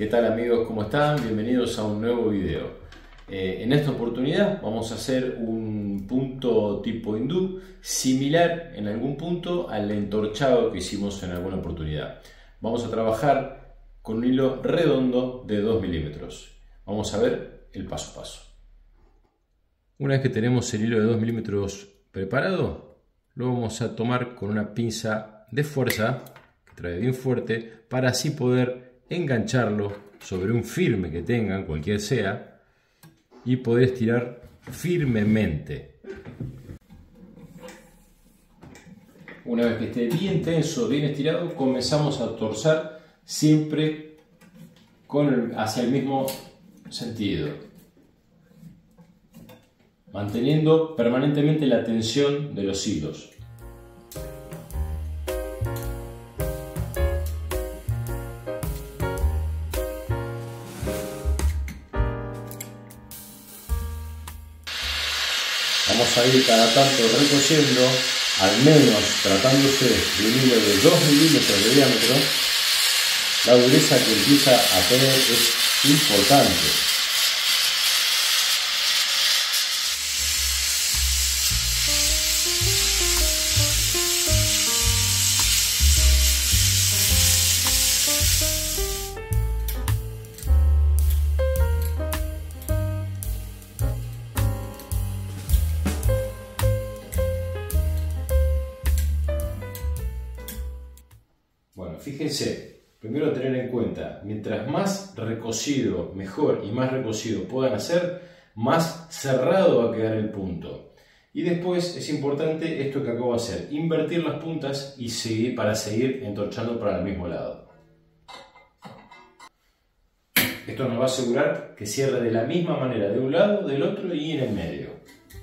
¿Qué tal amigos? ¿Cómo están? Bienvenidos a un nuevo video. En esta oportunidad vamos a hacer un punto tipo hindú similar en algún punto al entorchado que hicimos en alguna oportunidad. Vamos a trabajar con un hilo redondo de 2 milímetros. Vamos a ver el paso a paso. Una vez que tenemos el hilo de 2 milímetros preparado, lo vamos a tomar con una pinza de fuerza que trae bien fuerte para así poder engancharlo sobre un firme que tengan, cualquier sea, y poder estirar firmemente. Una vez que esté bien tenso, bien estirado, comenzamos a torzar siempre hacia el mismo sentido, manteniendo permanentemente la tensión de los hilos. Vamos a ir cada tanto recosiendo, al menos tratándose de un hilo de 2 milímetros de diámetro. La dureza que empieza a tener es importante. Bueno, fíjense, primero tener en cuenta, mientras más recocido, mejor y más recocido puedan hacer, más cerrado va a quedar el punto. Y después es importante esto que acabo de hacer, invertir las puntas y para seguir entorchando para el mismo lado. Esto nos va a asegurar que cierre de la misma manera de un lado, del otro y en el medio.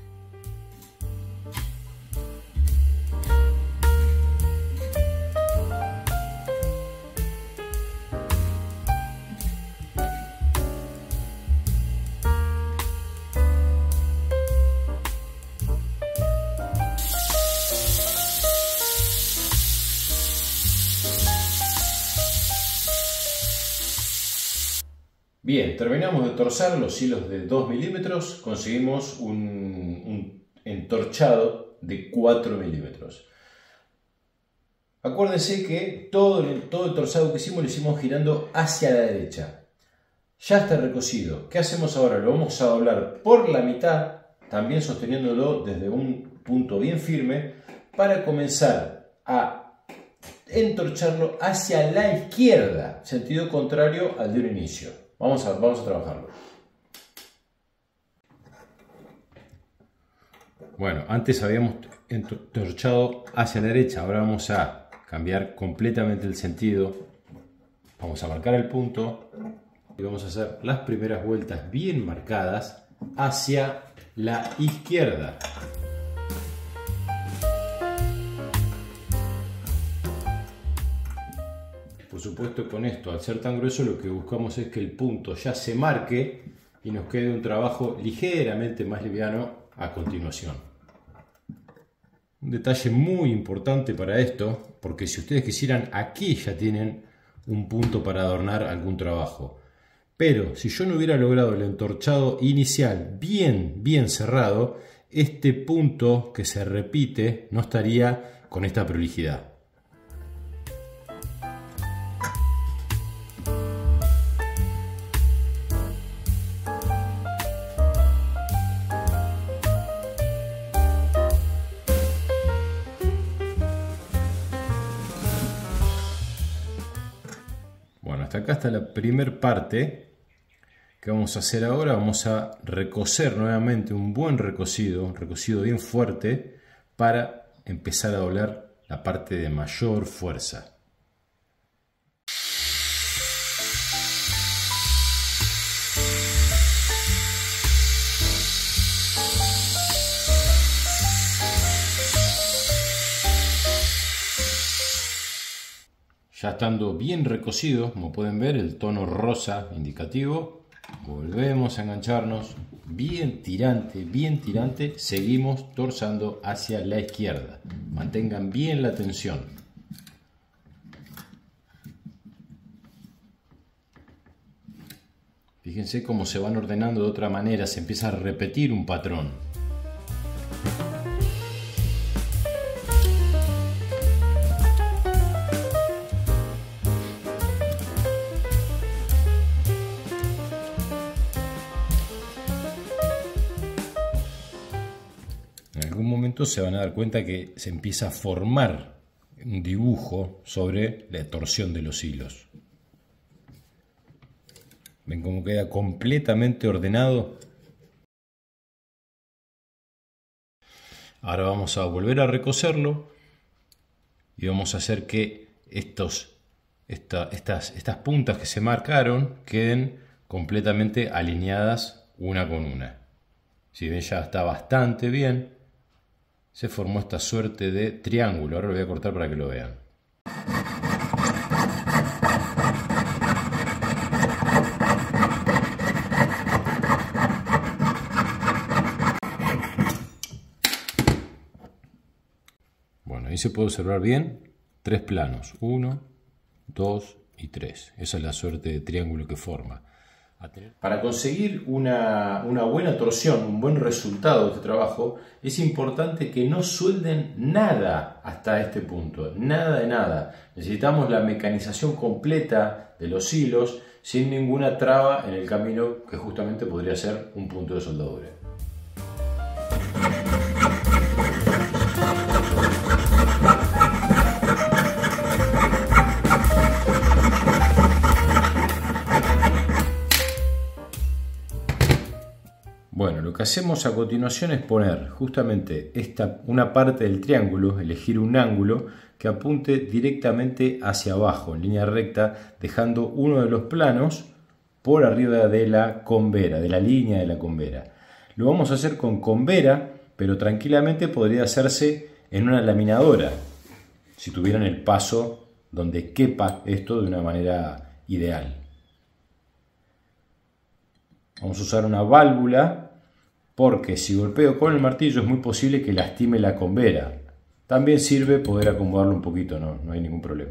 Bien, terminamos de torzar los hilos de 2 milímetros, conseguimos un entorchado de 4 milímetros. Acuérdense que todo el torzado que hicimos lo hicimos girando hacia la derecha. Ya está recocido. ¿Qué hacemos ahora? Lo vamos a doblar por la mitad, también sosteniéndolo desde un punto bien firme, para comenzar a entorcharlo hacia la izquierda, sentido contrario al de un inicio. Vamos a trabajarlo. Bueno, antes habíamos entorchado hacia la derecha, ahora vamos a cambiar completamente el sentido. Vamos a marcar el punto y vamos a hacer las primeras vueltas bien marcadas hacia la izquierda. Por supuesto, con esto, al ser tan grueso, lo que buscamos es que el punto ya se marque y nos quede un trabajo ligeramente más liviano a continuación. Un detalle muy importante para esto, porque si ustedes quisieran, aquí ya tienen un punto para adornar algún trabajo. Pero si yo no hubiera logrado el entorchado inicial bien cerrado, este punto que se repite no estaría con esta prolijidad. Bueno, hasta acá está la primera parte. ¿Qué vamos a hacer ahora? Vamos a recoser nuevamente un buen recocido, un recocido bien fuerte, para empezar a doblar la parte de mayor fuerza. Ya estando bien recocido, como pueden ver, el tono rosa indicativo, volvemos a engancharnos, bien tirante, seguimos torzando hacia la izquierda. Mantengan bien la tensión. Fíjense cómo se van ordenando de otra manera, se empieza a repetir un patrón. En algún momento se van a dar cuenta que se empieza a formar un dibujo sobre la torsión de los hilos. ¿Ven cómo queda completamente ordenado? Ahora vamos a volver a recoserlo y vamos a hacer que estas puntas que se marcaron queden completamente alineadas una con una. Si ven, ya está bastante bien. Se formó esta suerte de triángulo. Ahora lo voy a cortar para que lo vean. Bueno, ahí se puede observar bien 3 planos. 1, 2 y 3. Esa es la suerte de triángulo que forma. Para conseguir una buena torsión, un buen resultado de este trabajo, es importante que no suelden nada hasta este punto, nada de nada. Necesitamos la mecanización completa de los hilos sin ninguna traba en el camino que justamente podría ser un punto de soldadura. Bueno, lo que hacemos a continuación es poner justamente una parte del triángulo, elegir un ángulo que apunte directamente hacia abajo, en línea recta, dejando uno de los planos por arriba de la convera, de la línea de la convera. Lo vamos a hacer con convera, pero tranquilamente podría hacerse en una laminadora, si tuvieran el paso donde quepa esto de una manera ideal. Vamos a usar una válvula, porque si golpeo con el martillo es muy posible que lastime la convera. También sirve poder acomodarlo un poquito, no hay ningún problema.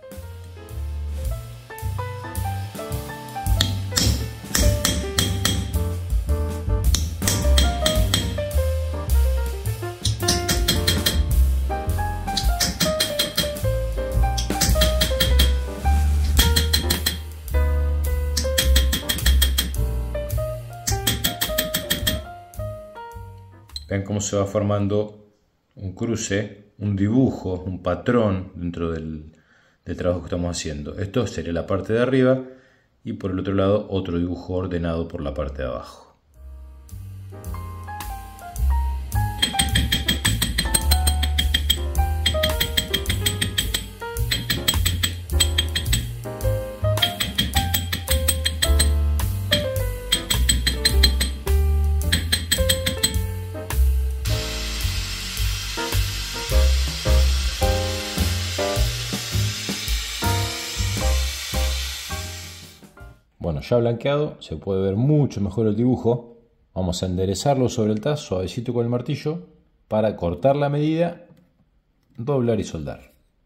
Vean cómo se va formando un cruce, un dibujo, un patrón dentro del trabajo que estamos haciendo. Esto sería la parte de arriba y por el otro lado otro dibujo ordenado por la parte de abajo. Bueno, ya blanqueado, se puede ver mucho mejor el dibujo. Vamos a enderezarlo sobre el tazo suavecito con el martillo para cortar la medida, doblar y soldar.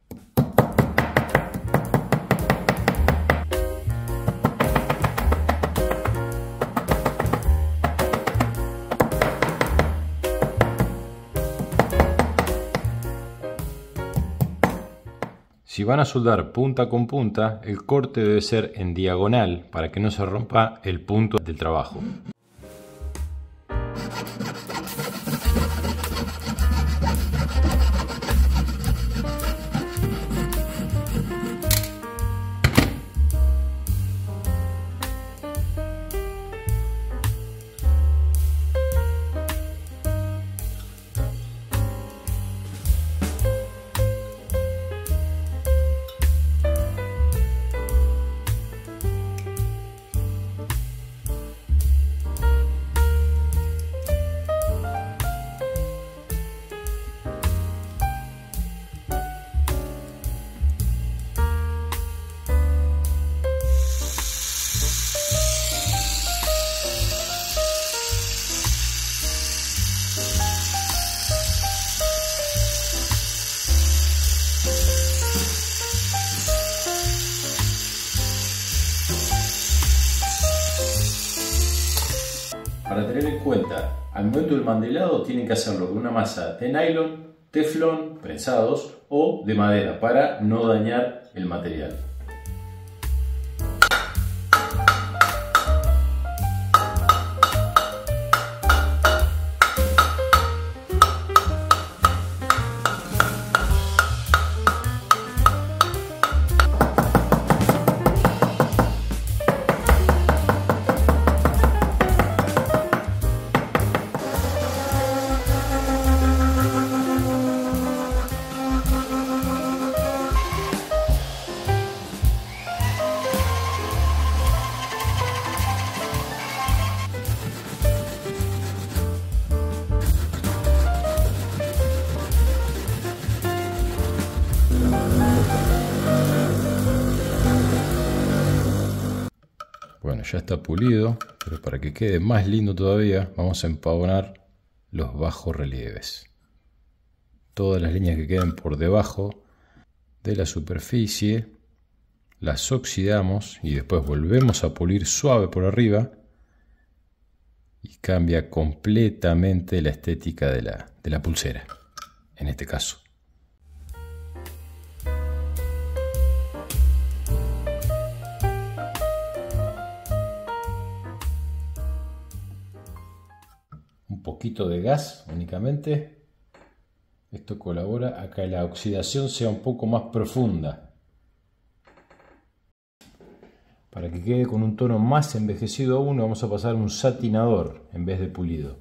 Si van a soldar punta con punta, el corte debe ser en diagonal para que no se rompa el punto del trabajo. cuenta, al momento del mandelado tienen que hacerlo con una masa de nylon, teflón, prensados o de madera para no dañar el material. Bueno, ya está pulido, pero para que quede más lindo todavía, vamos a empavonar los bajos relieves. Todas las líneas que queden por debajo de la superficie las oxidamos y después volvemos a pulir suave por arriba y cambia completamente la estética de la pulsera, en este caso. Un poquito de gas únicamente. Esto colabora a que la oxidación sea un poco más profunda, para que quede con un tono más envejecido aún. Vamos a pasar un satinador en vez de pulido.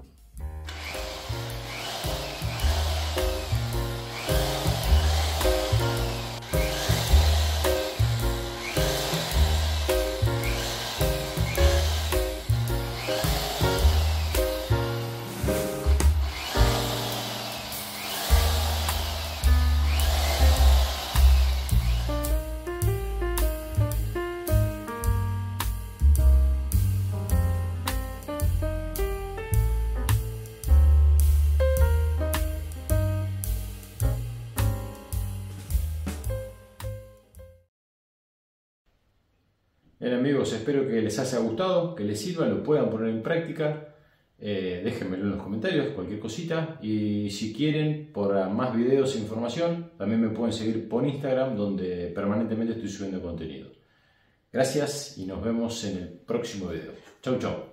Bien amigos, espero que les haya gustado, que les sirva, lo puedan poner en práctica. Déjenmelo en los comentarios, cualquier cosita. Y si quieren, por más videos e información, también me pueden seguir por Instagram, donde permanentemente estoy subiendo contenido. Gracias y nos vemos en el próximo video. Chau, chau.